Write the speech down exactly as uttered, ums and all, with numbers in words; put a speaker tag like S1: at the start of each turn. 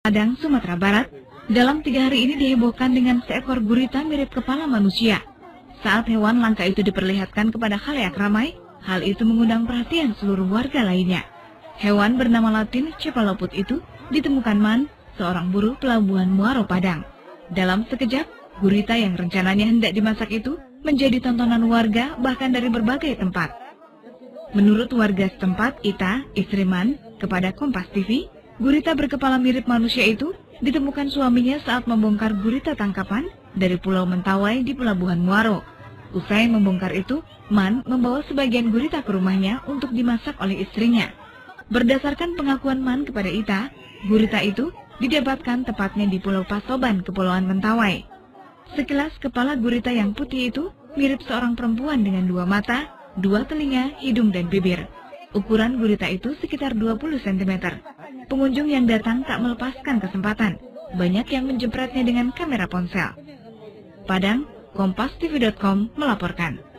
S1: Padang, Sumatera Barat, dalam tiga hari ini dihebohkan dengan seekor gurita mirip kepala manusia. Saat hewan langka itu diperlihatkan kepada khalayak ramai, hal itu mengundang perhatian seluruh warga lainnya. Hewan bernama latin Cephalopus itu ditemukan Man, seorang buruh pelabuhan Muaro Padang. Dalam sekejap, gurita yang rencananya hendak dimasak itu menjadi tontonan warga bahkan dari berbagai tempat. Menurut warga setempat, Ita, istri Man, kepada Kompas T V, gurita berkepala mirip manusia itu ditemukan suaminya saat membongkar gurita tangkapan dari Pulau Mentawai di Pelabuhan Muaro. Usai membongkar itu, Man membawa sebagian gurita ke rumahnya untuk dimasak oleh istrinya. Berdasarkan pengakuan Man kepada Ita, gurita itu didapatkan tepatnya di Pulau Pasoban, Kepulauan Mentawai. Sekilas kepala gurita yang putih itu mirip seorang perempuan dengan dua mata, dua telinga, hidung dan bibir. Ukuran gurita itu sekitar dua puluh sentimeter. Pengunjung yang datang tak melepaskan kesempatan. Banyak yang menjempretnya dengan kamera ponsel. Padang, Kompas T V dot com melaporkan.